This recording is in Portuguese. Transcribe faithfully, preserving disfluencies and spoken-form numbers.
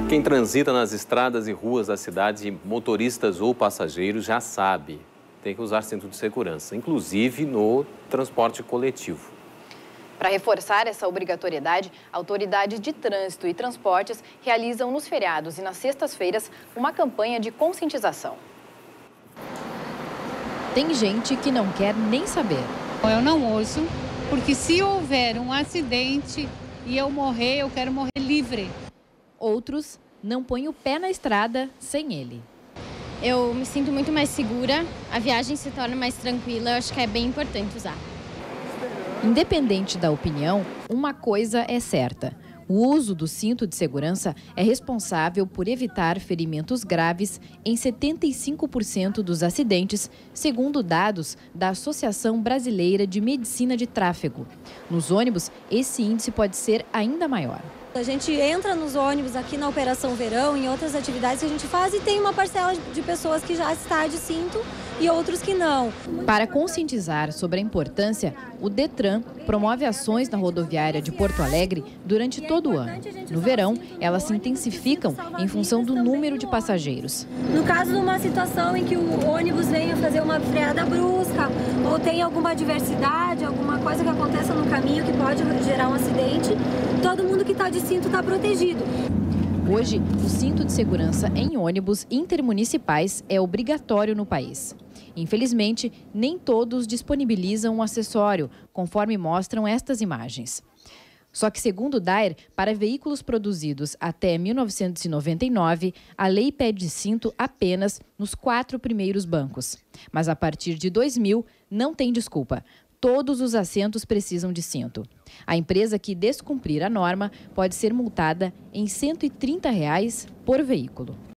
Quem transita nas estradas e ruas das cidades, motoristas ou passageiros, já sabe, tem que usar cinto de segurança, inclusive no transporte coletivo. Para reforçar essa obrigatoriedade, autoridades de trânsito e transportes realizam nos feriados e nas sextas-feiras uma campanha de conscientização. Tem gente que não quer nem saber. Eu não uso, porque se houver um acidente e eu morrer, eu quero morrer livre. Outros não põem o pé na estrada sem ele. Eu me sinto muito mais segura, a viagem se torna mais tranquila, eu acho que é bem importante usar. Independente da opinião, uma coisa é certa. O uso do cinto de segurança é responsável por evitar ferimentos graves em setenta e cinco por cento dos acidentes, segundo dados da Associação Brasileira de Medicina de Tráfego. Nos ônibus, esse índice pode ser ainda maior. A gente entra nos ônibus aqui na Operação Verão, em outras atividades que a gente faz, e tem uma parcela de pessoas que já está de cinto e outros que não. Para conscientizar sobre a importância, o Detran promove ações na rodoviária de Porto Alegre durante todo o ano. No verão, elas se intensificam em função do número de passageiros. No caso de uma situação em que o ônibus venha fazer uma freada brusca ou tem alguma adversidade, alguma coisa que aconteça no caminho que pode gerar um acidente, todo mundo que está de cinto está protegido. Hoje, o cinto de segurança em ônibus intermunicipais é obrigatório no país. Infelizmente, nem todos disponibilizam um acessório, conforme mostram estas imagens. Só que, segundo o Daer, para veículos produzidos até mil novecentos e noventa e nove, a lei pede cinto apenas nos quatro primeiros bancos. Mas a partir de dois mil, não tem desculpa. Todos os assentos precisam de cinto. A empresa que descumprir a norma pode ser multada em cento e trinta reais por veículo.